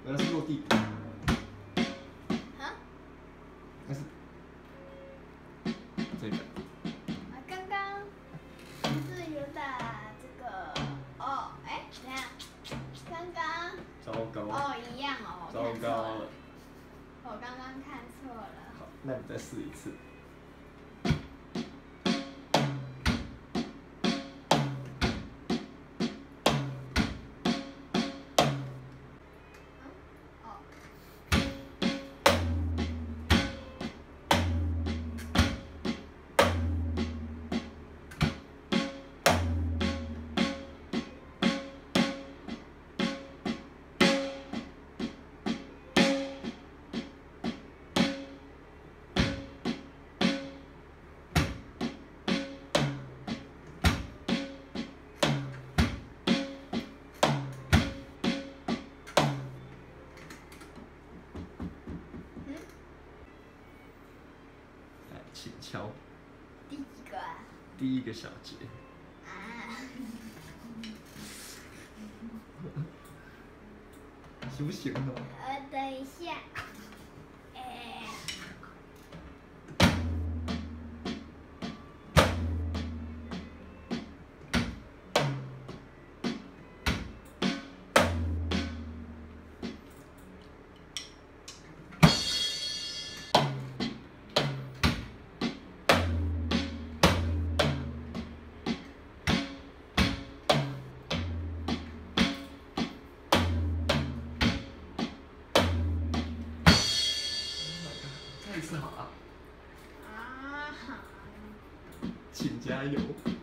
那是落地鼓。 啊？ 那是这个。 啊，刚刚是有打这个哦，哎，等一下，刚刚糟糕。 哦一样哦， 糟我看错糕了了。 我刚刚看错了。 好，那你再试一次。 哦。 来，请敲第几个啊？ 第一个小节。 啊。 行不行呢？ 等一下。哎。 再一次好啊！ 啊。 请加油！